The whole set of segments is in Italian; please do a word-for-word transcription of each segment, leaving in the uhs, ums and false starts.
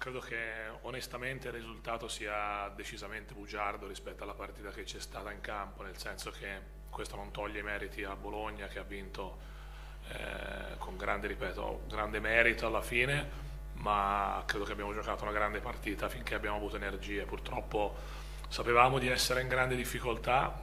credo che onestamente il risultato sia decisamente bugiardo rispetto alla partita che c'è stata in campo, nel senso che questo non toglie i meriti a Bologna che ha vinto eh, con grande, ripeto, grande merito alla fine, ma credo che abbiamo giocato una grande partita finché abbiamo avuto energie. Purtroppo sapevamo di essere in grande difficoltà,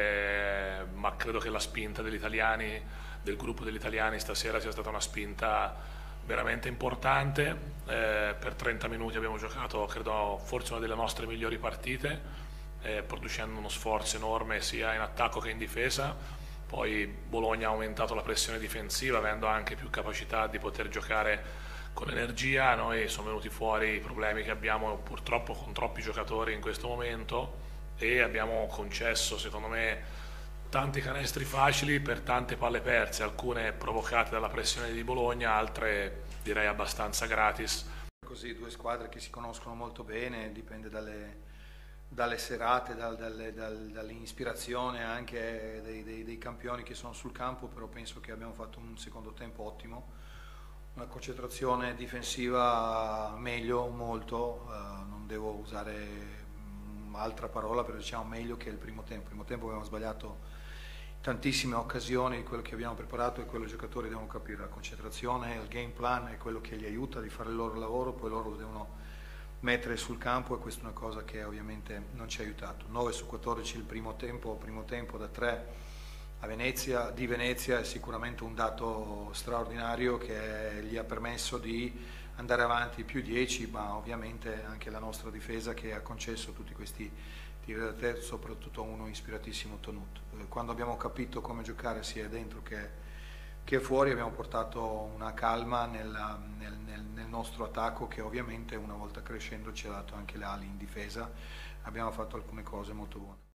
eh, ma credo che la spinta degli italiani, del gruppo degli italiani stasera sia stata una spinta veramente importante. Eh, per trenta minuti abbiamo giocato, credo, forse una delle nostre migliori partite, eh, producendo uno sforzo enorme sia in attacco che in difesa. Poi Bologna ha aumentato la pressione difensiva, avendo anche più capacità di poter giocare con energia. Noi sono venuti fuori i problemi che abbiamo purtroppo con troppi giocatori in questo momento e abbiamo concesso, secondo me, tanti canestri facili per tante palle perse, alcune provocate dalla pressione di Bologna, altre direi abbastanza gratis. Così due squadre che si conoscono molto bene, dipende dalle, dalle serate, dal, dalle, dal, dall'ispirazione anche dei, dei, dei campioni che sono sul campo, però penso che abbiamo fatto un secondo tempo ottimo, una concentrazione difensiva meglio, molto, eh, non devo usare altra parola, però diciamo meglio che il primo tempo. Il primo tempo abbiamo sbagliato tantissime occasioni di quello che abbiamo preparato e quello i giocatori devono capire. La concentrazione, il game plan è quello che gli aiuta di fare il loro lavoro, poi loro lo devono mettere sul campo e questa è una cosa che ovviamente non ci ha aiutato. nove su quattordici il primo tempo, primo tempo da tre a Venezia, di Venezia è sicuramente un dato straordinario che gli ha permesso di andare avanti più dieci, ma ovviamente anche la nostra difesa che ha concesso tutti questi tiri da te, soprattutto uno ispiratissimo Tonut. Quando abbiamo capito come giocare sia dentro che, che fuori abbiamo portato una calma nella, nel, nel, nel nostro attacco che ovviamente una volta crescendo ci ha dato anche le ali in difesa, abbiamo fatto alcune cose molto buone.